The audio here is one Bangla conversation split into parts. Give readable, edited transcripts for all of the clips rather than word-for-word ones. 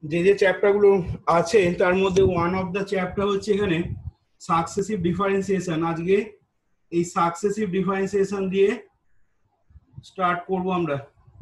যে যে চ্যাপ্টারগুলো আছে তার মধ্যে ওয়ান অফ দ্য চ্যাপ্টার হচ্ছে এখানে সাকসেসিভ ডিফারেন্সিয়েশন। আজকে এই সাকসেসিভ ডিফারেন্সিয়েশন দিয়ে স্টার্ট করব আমরা।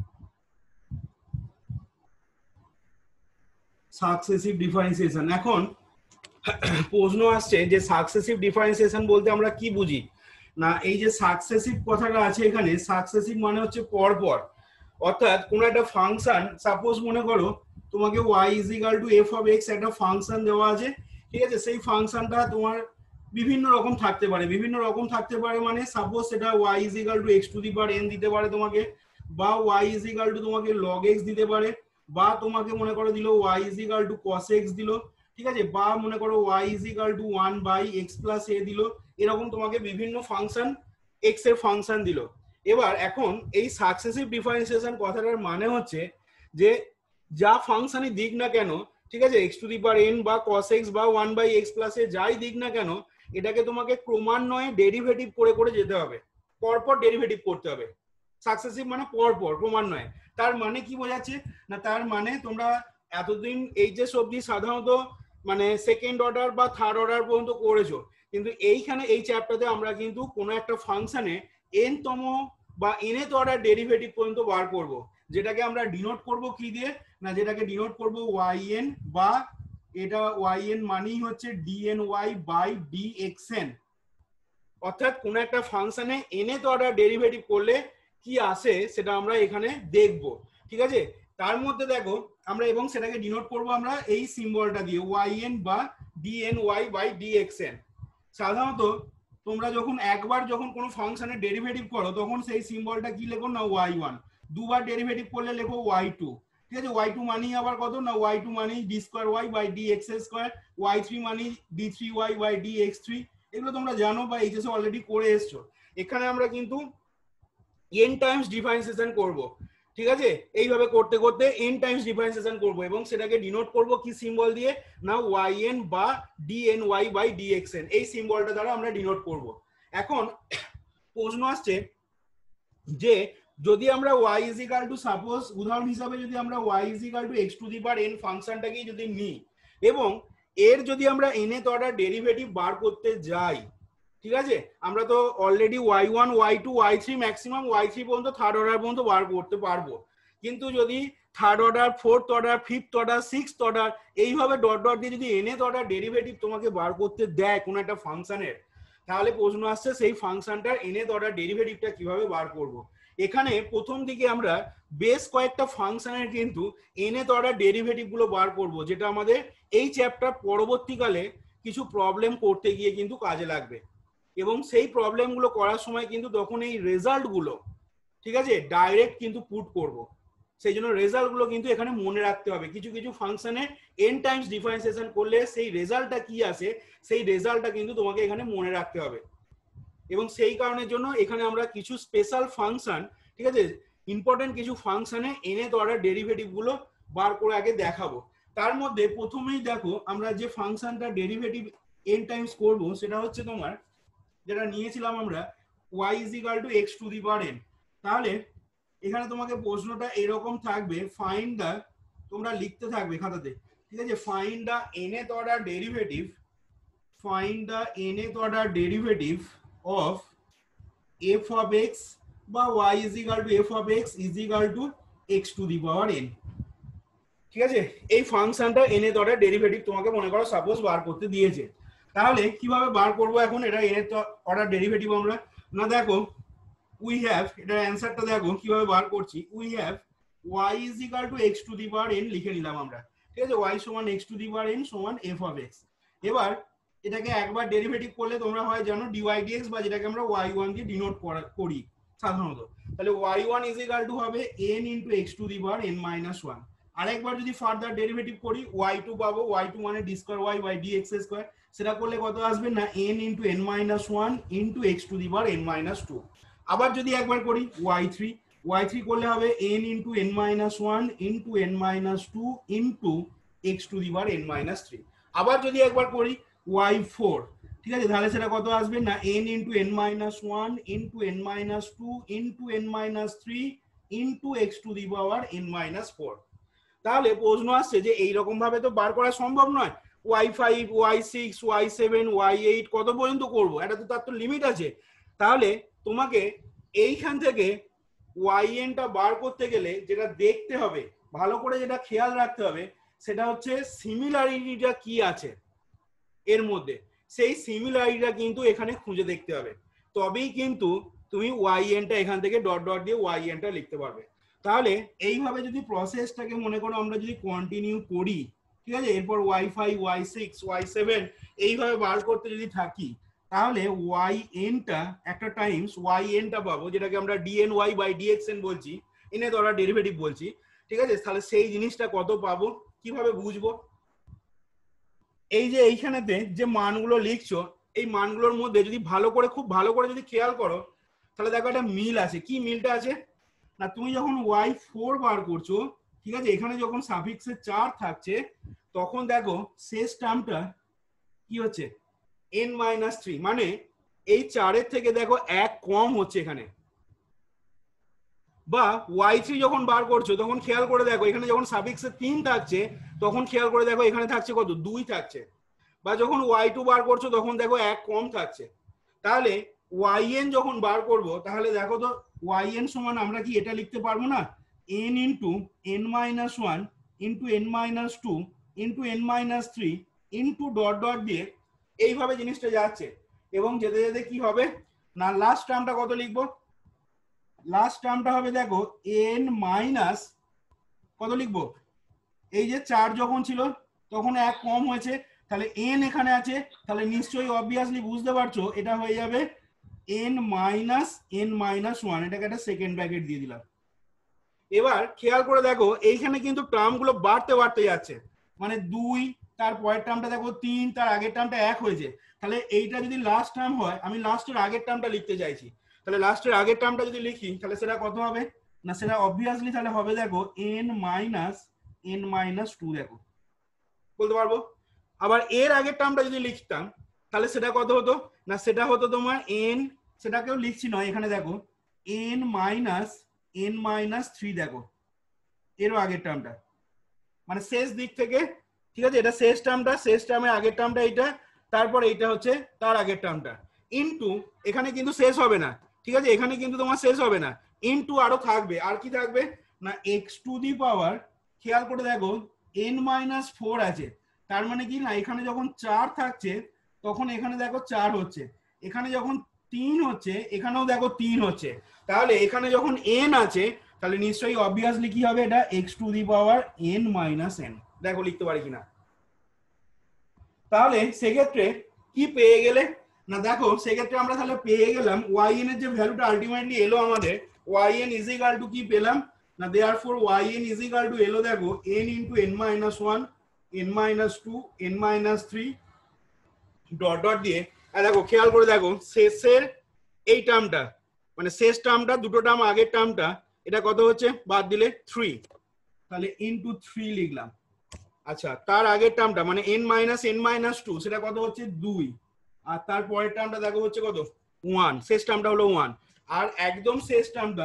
সাকসেসিভ ডিফারেন্সিয়েশন, এখন প্রশ্ন আসছে যে সাকসেসিভ ডিফারেন্সিয়েশন বলতে আমরা কি বুঝি না। এই যে সাকসেসিভ কথাটা আছে এখানে, সাকসেসিভ মানে হচ্ছে পরপর, অর্থাৎ কোন একটা ফাংশন, সাপোজ মনে করো তোমাকে y is equal to F of X একটা ফাংশন দেওয়া আছে, ঠিক আছে। সেই ফাংশনটা তোমার বিভিন্ন রকম থাকতে পারে, বিভিন্ন রকম থাকতে পারে মানে সাপোজ সেটা y is equal to X to the power n দিতে পারে তোমাকে, বা y ইজ ইকুয়াল টু তোমাকে log x দিতে পারে, বা তোমাকে মনে করো দিল y is equal to cos x দিল, ঠিক আছে, বা মনে করো y is equal to 1 by x plus a দিল। এরকম তোমাকে বিভিন্ন ফাংশন x এর ফাংশন দিল। এবার এখন এই সাকসেসিভ ডিফারেন্সিয়েশন কথাটার মানে হচ্ছে যে যা ফাংশনই দিক না কেন, ঠিক আছে, x to the power n বা cos x বা 1 বাই x প্লাস a যাই দিক না কেন, এটাকে তোমাকে ক্রমান্বয়ে ডেরিভেটিভ করে করে যেতে হবে, পরপর ডেরিভেটিভ করতে হবে। সাকসেসিভ মানে পরপর, ক্রমান্বয়ে। তার মানে কি বোঝাচ্ছে না, তার মানে তোমরা এতদিন এইচএস অবধি সাধারণত মানে সেকেন্ড অর্ডার বা থার্ড অর্ডার পর্যন্ত করেছো, কিন্তু এইখানে এই চ্যাপ্টারে আমরা কিন্তু কোনো একটা ফাংশনে n তম বা nth অর্ডার ডেরিভেটিভ পর্যন্ত বার করব, যেটাকে আমরা ডিনোট করব কি দিয়ে না, যেটাকে ডিনোট করব yn, বা এটা yn মানেই হচ্ছে dny বাই dxn। অর্থাৎ কোন একটা ফাংশনে nth অর্ডার ডেরিভেটিভ করলে কি আসে সেটা আমরা এখানে দেখব, ঠিক আছে। তার মধ্যে দেখো আমরা, এবং সেটাকে ডিনোট করব আমরা এই সিম্বলটা দিয়ে yn বা dny বাই dxn। সাধারণত তোমরা যখন একবার যখন কোনো ফাংশনের ডেরিভেটিভ করো তখন সেই সিম্বলটা কি লেখো না y1, দুবার ডেরিভেটিভ করলে লেখো y2, ঠিক আছে। y2 মানেই আবার কত না, y2 মানেই d square y by dx square, y3 মানেই d3y বাই dx3। এগুলো তোমরা জানো বা এইচএস অলরেডি করে এসছো। এখানে আমরা কিন্তু n টাইমস ডিফারেন্সিয়েশন করব, ঠিক আছে। এইভাবে করতে করতে n টাইমস ডিফারেন্সিয়েশন করব এবং সেটাকে ডিনোট করব কি সিম্বল দিয়ে না yn বা dny বাই dxn, এই সিম্বলটা দ্বারা আমরা ডিনোট করব। এখন প্রশ্ন আসছে যে যদি আমরা y is equal to, suppose উদাহরণ হিসাবে যদি আমরা y is equal to x to the power n ফাংশনটাকেই যদি নিই এবং এর যদি আমরা nth অর্ডার ডেরিভেটিভ বার করতে যাই, ঠিক আছে, আমরা তো already y1 y2 y3 maximum y3 পর্যন্ত থার্ড অর্ডার পর্যন্ত বার করতে পারবো, কিন্তু যদি third order, fourth order, fifth order, sixth order এইভাবে ডট ডট দিয়ে যদি nth অর্ডার ডেরিভেটিভ তোমাকে বার করতে দেয় কোনো একটা ফাংশনের, তাহলে প্রশ্ন আসছে সেই ফাংশনটার nth অর্ডার ডেরিভেটিভটা কিভাবে বার করব। এখানে প্রথম দিকে আমরা বেশ কয়েকটা ফাংশনের কিন্তু nth অর্ডার ডেরিভেটিভ গুলো বার করব, যেটা আমাদের এই চ্যাপ্টার পরবর্তীকালে কিছু প্রবলেম করতে গিয়ে কিন্তু কাজে লাগবে। এবং সেই প্রবলেমগুলো করার সময় কিন্তু তখন এই রেজাল্টগুলো, ঠিক আছে, ডাইরেক্ট কিন্তু পুট করব। সেই জন্য রেজাল্টগুলো কিন্তু এখানে মনে রাখতে হবে। কিছু কিছু ফাংশনে n টাইমস ডিফারেন্সিয়েশন করলে সেই রেজাল্টটা কি আসে, সেই রেজাল্টটা কিন্তু তোমাকে এখানে মনে রাখতে হবে। এবং সেই কারণের জন্য এখানে আমরা কিছু স্পেশাল ফাংশন, ঠিক আছে, ইম্পর্টেন্ট কিছু ফাংশনে nth অর্ডার ডেরিভেটিভ গুলো বার করে আগে দেখাবো। তার মধ্যে প্রথমেই দেখো আমরা যে ফাংশনটা ডেরিভেটিভ n টাইমস করব সেটা হচ্ছে তোমার যেটা নিয়েছিলাম আমরা y is equal to x to the power n। তাহলে এখানে তোমাকে প্রশ্নটা এরকম থাকবে, ফাইন্ড দা, তোমরা লিখতে থাকবে খাতাতে, ঠিক আছে, find the nth order derivative, find the nth order derivative of f of x বা y is equal to f of x is equal to x to the power n, ঠিক আছে। এই ফাংশনটা nth অর্ডার ডেরিভেটিভ তোমাকে মনে করো সাপোজ বার করতে দিয়েছে, তাহলে কিভাবে বার করব এখন এটা nth অর্ডার ডেরিভেটিভ আমরা না। দেখো উই হ্যাভ, এটার অ্যানসারটা দেখো কিভাবে বার করছি। We have y is equal to x to the power n লিখে নিলাম আমরা, ঠিক আছে, y সমান x to the power n সমান f of x। এবার এটাকে একবার ডেরিভেটিভ করলে তোমরা হয় জানো dy dx, বা যেটাকে আমরা y1 দিয়ে ডিনোট করি সাধারণত। তাহলে y1 is equal to হবে n into x to the power n minus 1। আরেকবার যদি ফার্দার ডেরিভেটিভ করি y2 পাবো, y2 মানে d square y by dx square, সেটা করলে কত আসবে না n into n minus 1 into x to the power n minus 2। আবার যদি একবার করি y3 করলে হবে n into n minus 1 into n minus 2 into x to the power n minus 3। আবার যদি একবার করি y4, ঠিক আছে, তাহলে সেটা কত আসবে না n into n minus 1 into n minus 2 into n minus 3 into x to the power n minus 4। তাহলে প্রশ্ন আসছে যে এইরকম ভাবে তো বার করা সম্ভব নয়, y5 y6 y7 y8 কত পর্যন্ত করব, এটা তো তার তো লিমিট আছে। তাহলে তোমাকে এইখান থেকে yn টা বার করতে গেলে যেটা দেখতে হবে ভালো করে, যেটা খেয়াল রাখতে হবে, সেটা হচ্ছে সিমিলারিটিটা কি আছে এর মধ্যে, সেই সিমিলারিটিটা কিন্তু এখানে খুঁজে দেখতে হবে, তবেই কিন্তু তুমি yn টা এখান থেকে ডট ডট দিয়ে yn টা লিখতে পারবে। তাহলে এইভাবে যদি প্রসেসটাকে মনে করো আমরা যদি কন্টিনিউ করি, ঠিক আছে, এরপর y5 y6 y7 এইভাবে বার করতে যদি থাকি, তাহলে yn টা একটা টাইমস yn টা পাবো, যেটাকে আমরা dny বাই dxn বলছি, এনে ধরা ডেরিভেটিভ বলছি, ঠিক আছে। তাহলে সেই জিনিসটা কত পাবো, কিভাবে বুঝবো? এই যে এইখানেতে যে মানগুলো লিখছো, এই মানগুলোর মধ্যে যদি ভালো করে, খুব ভালো করে যদি খেয়াল করো, তাহলে দেখো একটা মিল আছে। কি মিলটা আছে না, তুমি যখন y4 বার করছো, ঠিক আছে, এখানে যখন সাফিক্সে 4 থাকছে, তখন দেখো শেষ টার্মটা কি হচ্ছে n-3, মানে এই 4 এর থেকে দেখো 1 কম হচ্ছে এখানে। বা y3 যখন বার করছো তখন খেয়াল করে দেখো এখানে যখন সাফিক্সে 3 থাকছে, তখন খেয়াল করে দেখো এখানে থাকছে কত, 2 থাকছে। বা যখন y2 বার করছো তখন দেখো 1 কম থাকছে। তাহলে yn যখন বার করব, তাহলে দেখো তো yn সমান আমরা কি এটা লিখতে পারবো না, n into n-1 into n-2 into n-3 into dot dot দিয়ে এইভাবে জিনিসটা যাচ্ছে। এবং যেতে যেতে কি হবে না, লাস্ট টার্মটা কত লিখবো, লাস্ট টার্মটা হবে দেখো n মাইনাস কত লিখবো, এই যে 4 যখন ছিল তখন 1 কম হয়েছে, তাহলে n এখানে আছে, তাহলে নিশ্চয়ই অবভিয়াসলি বুঝতে পারছো এটা হয়ে যাবে n-1, এটাকে একটা সেকেন্ড ব্র্যাকেট দিয়ে দিলাম। এবার খেয়াল করে দেখো এইখানে কিন্তু টার্মগুলো বাড়তে বাড়তে যাচ্ছে, মানে 2, তার পরের টার্মটা দেখো 3, তার আগের টার্মটা 1 হয়েছে। তাহলে এইটা যদি লাস্ট টার্ম হয়, আমি লাস্টের আগের টার্মটা লিখতে চাইছি, তাহলে লাস্টের আগের টার্মটা যদি লিখি তাহলে সেটা কত হবে না, সেটা অবভিয়াসলি তাহলে হবে দেখো n-2, দেখো বলতে পারবো। আবার এর আগের টার্মটা যদি লিখতাম তাহলে সেটা কত হতো না, সেটা হতো তোমার n, সেটাকেও লিখছি নয়, এখানে দেখো n-3, দেখো এরও আগের টার্মটা, মানে শেষ দিক থেকে, ঠিক আছে, এটা শেষ টার্মটা, শেষ টার্মের আগের টার্মটা এইটা, তারপর এইটা হচ্ছে তার আগের টার্মটা, ইনটু এখানে কিন্তু শেষ হবে না, ঠিক আছে, এখানে কিন্তু তোমার শেষ হবে না, ইনটু আরো থাকবে, আর কি থাকবে না x⁴, খেয়াল করে দেখো n-4 আছে, তার মানে কি না এখানে যখন 4 থাকছে তখন এখানে দেখো 4 হচ্ছে, এখানে যখন 3 হচ্ছে এখানেও দেখো 3 হচ্ছে, তাহলে এখানে যখন n আছে তাহলে নিশ্চয়ই অবভিয়াসলি কি হবে, এটা x⁴n-n, দেখো লিখতে পারি কিনা। তাহলে সেক্ষেত্রে কি পেয়ে গেলে না, দেখো সেক্ষেত্রে আমরা তাহলে পেয়ে গেলাম yn এর যে ভ্যালুটা আলটিমেটলি এলো আমাদের, yn ইজ ইকুয়াল টু কি পেলাম না, therefore yn is equal to এলো দেখো n into n-1 n-2 n-3 dot dot দিয়ে। আর দেখো খেয়াল করে দেখো শেষের এই টার্মটা, মানে শেষ টার্মটা, দুটো টার্ম আগের টার্মটা, এটা কত হচ্ছে বাদ দিলে 3, তাহলে ইনটু 3 লিখলাম। আচ্ছা, তার আগের টার্মটা মানে n-2 সেটা কত হচ্ছে 2, আর তার পরের টার্মটা দেখো হচ্ছে কত 1, শেষ টার্মটা হলো 1, আর একদম শেষ টার্মটা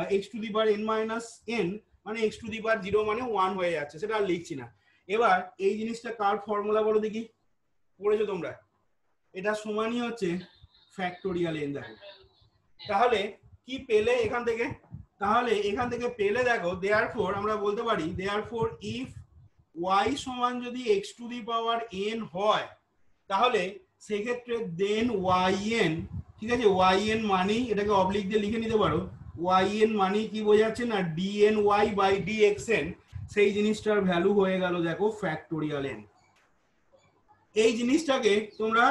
x⁻n-n মানে x⁻0 মানে 1 হয়ে যাচ্ছে, সেটা আর লিখছি না। এবার এই জিনিসটা কার ফর্মুলা বলো দেখি, পড়েছো তোমরা, এটা সমানই হচ্ছে ফ্যাক্টোরিয়াল n। দেখো তাহলে কি পেলে এখান থেকে, তাহলে এখান থেকে পেলে দেখো দেয়ারফর আমরা বলতে পারি, দেয়ারফর ইফ y সমান যদি x⁻n হয়, তাহলে সেক্ষেত্রে দেন yn, ঠিক আছে, yn মানে এটাকে অবলিক দিয়ে লিখে নিতে পারো, yn মানে কি বোঝাচ্ছে না dny বাই dxn, সেই জিনিসটার ভ্যালু হয়ে গেল দেখো ফ্যাক্টোরিয়াল n। এই জিনিসটাকে তোমরা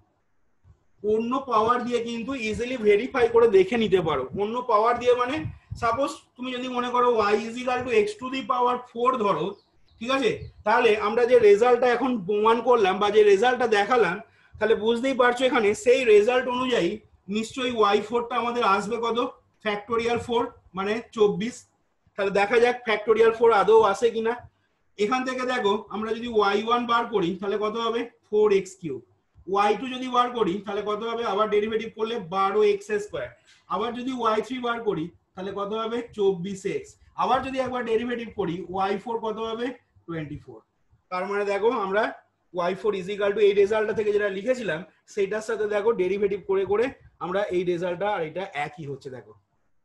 অন্য পাওয়ার দিয়ে কিন্তু ইজিলি ভেরিফাই করে দেখে নিতে পারো। অন্য পাওয়ার দিয়ে মানে সাপোজ তুমি যদি মনে করো y is equal two x⁴ ধরো, ঠিক আছে, তাহলে আমরা যে রেজাল্টটা এখন প্রমাণ করলাম বা যে রেজাল্টটা দেখালাম, তাহলে বুঝতেই পারছো এখানে সেই রেজাল্ট অনুযায়ী নিশ্চয়ই y4টা আমাদের আসবে কত, ফ্যাক্টোরিয়াল 4 মানে 24। তাহলে দেখা যাক ফ্যাক্টোরিয়াল 4 আদৌ আসে কিনা। এখান থেকে দেখো আমরা যদি y1 বার করি তাহলে কত হবে 4x3, y2 যদি বার করি তাহলে কত হবে, আবার ডেরিভেটিভ করলে 12x², আবার যদি y3 বার করি তাহলে কত হবে 24x, আবার যদি একবার ডেরিভেটিভ করি y4 কত হবে 24। তার মানে দেখো আমরা y4 ইজিক্যাল টু এই রেজাল্টটা থেকে যেটা লিখেছিলাম সেটার সাথে দেখো ডেরিভেটিভ করে করে আমরা এই রেজাল্টটা আর এটা একই হচ্ছে দেখো।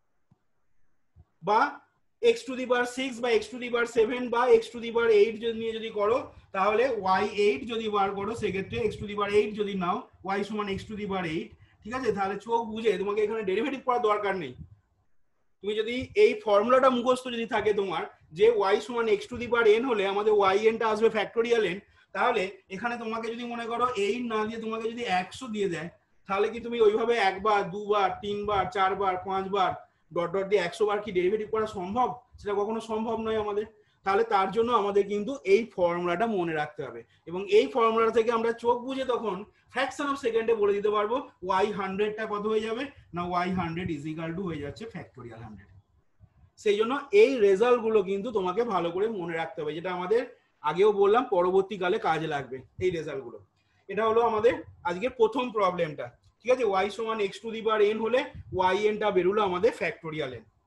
বা x টু দি পাওয়ার 6 বা x টু দি পাওয়ার 7 বা x টু দি পাওয়ার 8 যদি নিয়ে যদি করো তাহলে y8 যদি বার করো সেক্ষেত্রে x টু দি পাওয়ার 8 যদি নাও y সমান x টু দি পাওয়ার 8, ঠিক আছে? তাহলে চোখ বুঝে তোমাকে এখানে ডেরিভেটিভ করার দরকার নেই। তুমি যদি এই ফর্মুলাটা মুখস্থ যদি থাকে তোমার যে y সমান x to the power n হলে আমাদের yn টা আসবে ফ্যাক্টোরিয়াল n, তাহলে এখানে তোমাকে যদি মনে করো 8 না দিয়ে তোমাকে যদি 100 দিয়ে দেয় তাহলে কি তুমি ওইভাবে একবার দুবার তিনবার চারবার পাঁচবার ডট ডট দিয়ে 100 বার কি ডেরিভেটিভ করা সম্ভব? সেটা কখনো সম্ভব নয় আমাদের। তাহলে তার জন্য আমাদের কিন্তু এই ফর্মুলাটা মনে রাখতে হবে এবং এই ফর্মুলা থেকে আমরা চোখ বুঝে তখন ফ্র্যাকশন অফ সেকেন্ডে বলে দিতে পারবো y100 টা কত হয়ে যাবে না y100 ইজ ইকুয়াল টু হয়ে যাচ্ছে ফ্যাক্টোরিয়াল 100। সেই জন্য এই রেজাল্ট গুলো কিন্তু তোমাকে ভালো করে মনে রাখতে হবে, যেটা আমাদের আগেও বললাম পরবর্তীকালে কাজে লাগবে এই রেজাল্ট গুলো। এটা হলো আমাদের আজকের প্রথম প্রবলেমটা, ঠিক আছে? y সমান x to the power n হলে yn টা বেরোলো আমাদের ফ্যাক্টোরিয়াল n।